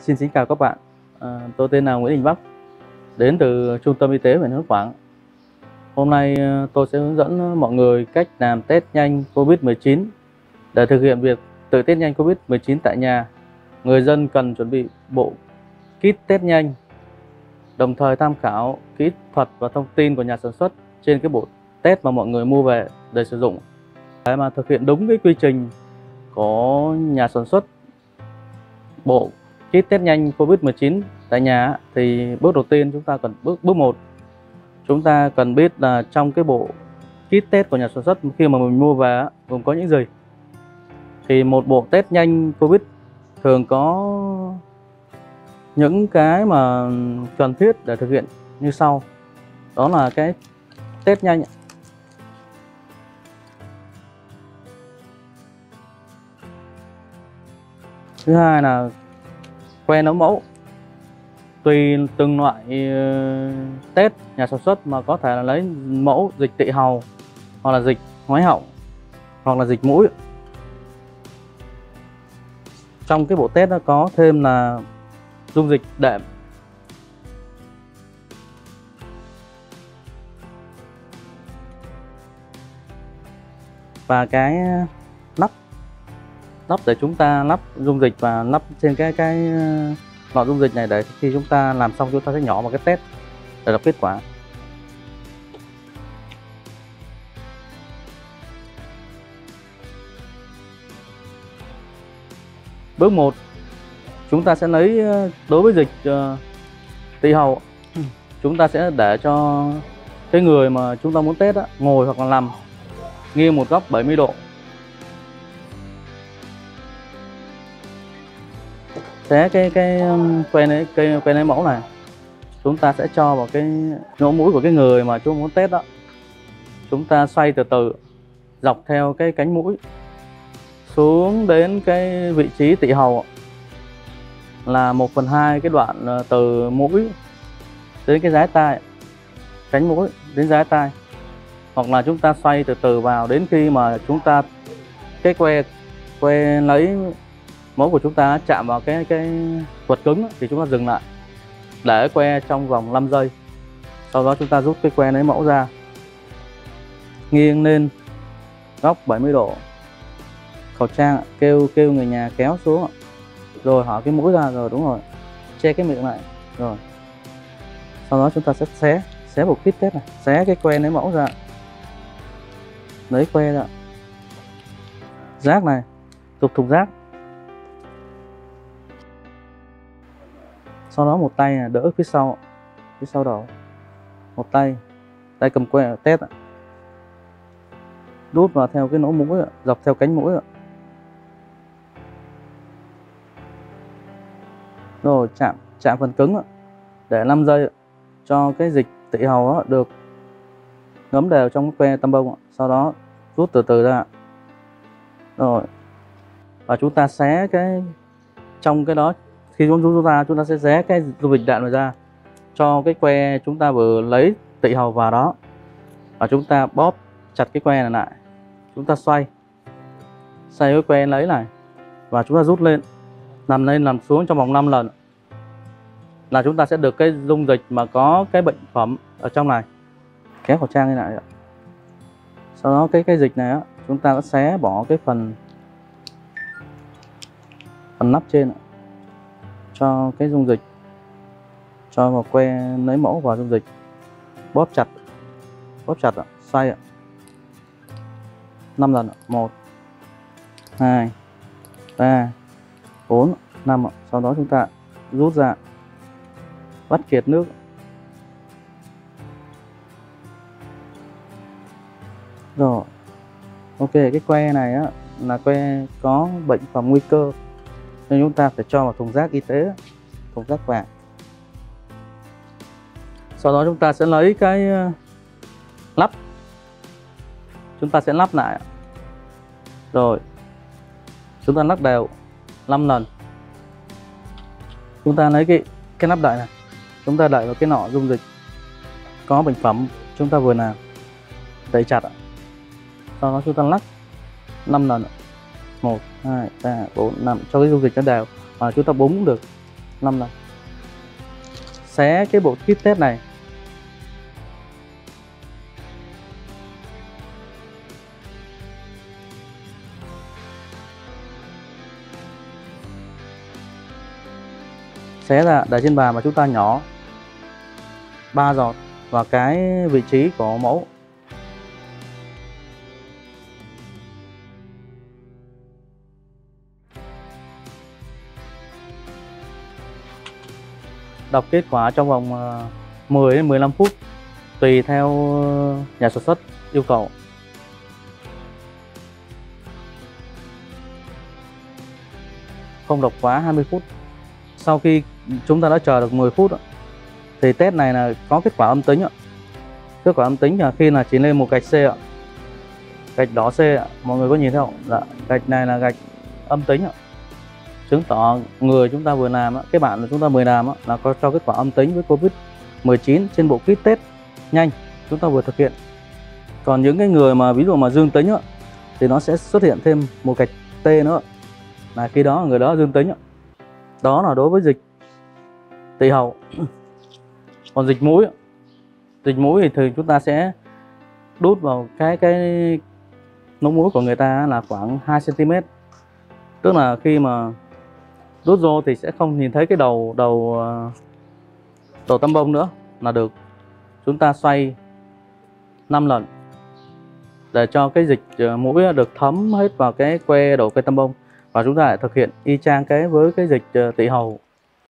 Xin chào các bạn. Tôi tên là Nguyễn Đình Bắc, đến từ Trung tâm Y tế huyện Hớn Quản. Hôm nay tôi sẽ hướng dẫn mọi người cách làm test nhanh COVID-19. Để thực hiện việc tự test nhanh COVID-19 tại nhà, người dân cần chuẩn bị bộ kit test nhanh, đồng thời tham khảo kỹ thuật và thông tin của nhà sản xuất trên cái bộ test mà mọi người mua về để sử dụng. Để mà thực hiện đúng cái quy trình của nhà sản xuất bộ kit test nhanh COVID-19 tại nhà thì bước đầu tiên chúng ta cần bước 1, chúng ta cần biết là trong cái bộ kit test của nhà sản xuất khi mà mình mua về gồm có những gì. Thì một bộ test nhanh COVID thường có những cái mà cần thiết để thực hiện như sau. Đó là cái test nhanh, thứ hai là que nấu mẫu. Tùy từng loại test nhà sản xuất mà có thể là lấy mẫu dịch tị hầu, hoặc là dịch ngoái họng, hoặc là dịch mũi. Trong cái bộ test nó có thêm là dung dịch đệm, và cái nắp để chúng ta lắp dung dịch và lắp trên cái lọ dung dịch này, để khi chúng ta làm xong chúng ta sẽ nhỏ vào cái test để đọc kết quả. Bước 1, chúng ta sẽ lấy đối với dịch tị hầu, chúng ta sẽ để cho cái người mà chúng ta muốn test ngồi hoặc là nằm nghiêng một góc 70 độ. Xé cái que lấy mẫu này, chúng ta sẽ cho vào cái lỗ mũi của cái người mà chúng muốn test đó. Chúng ta xoay từ từ dọc theo cái cánh mũi xuống đến cái vị trí tị hầu, là 1/2 cái đoạn từ mũi đến cái dái tai, cánh mũi đến dái tai. Hoặc là chúng ta xoay từ từ vào đến khi mà chúng ta cái que lấy mẫu của chúng ta chạm vào cái vật cứng thì chúng ta dừng lại, để que trong vòng 5 giây. Sau đó chúng ta rút cái que lấy mẫu ra, nghiêng lên góc 70 độ. Khẩu trang, kêu người nhà kéo xuống, rồi hỏi cái mũi ra, rồi đúng rồi, che cái miệng lại, rồi sau đó chúng ta sẽ xé bộ kit test này, xé cái que lấy mẫu ra, lấy que ra, rác này, tục thùng rác. Sau đó một tay này đỡ phía sau đầu, một tay cầm que test, đút vào theo cái lỗ mũi, dọc theo cánh mũi, rồi chạm phần cứng để 5 giây cho cái dịch tị hầu được ngấm đều trong cái que tăm bông. Sau đó rút từ từ ra, rồi và chúng ta xé cái trong cái đó. Khi chúng rút ra, chúng ta sẽ xé cái dung dịch đệm này ra, cho cái que chúng ta vừa lấy tị hầu vào đó, và chúng ta bóp chặt cái que này lại. Chúng ta xoay cái que lấy này, và chúng ta rút lên, nằm lên nằm xuống trong vòng 5 lần, là chúng ta sẽ được cái dung dịch mà có cái bệnh phẩm ở trong này. Kéo khẩu trang lên lại. Sau đó cái dịch này chúng ta sẽ xé bỏ cái phần nắp trên, cho cái dung dịch, cho vào que lấy mẫu vào dung dịch, bóp chặt, xoay 5 lần, 1, 2, 3, 4, 5. Sau đó chúng ta rút ra, vắt kiệt nước, rồi ok. Cái que này là que có bệnh phẩm nguy cơ, nên chúng ta phải cho vào thùng rác y tế, thùng rác vàng. Sau đó chúng ta sẽ lấy cái lắp, chúng ta sẽ lắp lại, rồi chúng ta lắc đều 5 lần. Chúng ta lấy cái nắp đậy này, chúng ta đậy vào cái nọ dung dịch có bệnh phẩm chúng ta vừa làm, đậy chặt. Sau đó chúng ta lắc 5 lần, 1, 2, 3, 4, 5 cho cái dung dịch nó đều, và chúng ta búng được 5 lần. Xé cái bộ kit test này. Xé ra để trên bàn và chúng ta nhỏ 3 giọt vào cái vị trí của mẫu. Đọc kết quả trong vòng 10 đến 15 phút tùy theo nhà sản xuất yêu cầu. Không đọc quá 20 phút. Sau khi chúng ta đã chờ được 10 phút thì test này là có kết quả âm tính. Kết quả âm tính là khi là chỉ lên một gạch C, gạch đỏ C, mọi người có nhìn thấy không? Dạ, gạch này là gạch âm tính, chứng tỏ người chúng ta vừa làm, cái bạn chúng ta vừa làm là có cho kết quả âm tính với Covid-19 trên bộ kit test nhanh chúng ta vừa thực hiện. Còn những cái người mà ví dụ mà dương tính thì nó sẽ xuất hiện thêm một gạch T nữa, là khi đó người đó dương tính. Đó là đối với dịch tỳ hầu. Còn dịch mũi thì chúng ta sẽ đút vào cái nốt mũi của người ta là khoảng 2 cm. Tức là khi mà đút vô thì sẽ không nhìn thấy cái đầu tăm bông nữa là được. Chúng ta xoay 5 lần để cho cái dịch mũi được thấm hết vào cái que đầu que tăm bông, và chúng ta lại thực hiện y chang cái với cái dịch tỵ hầu.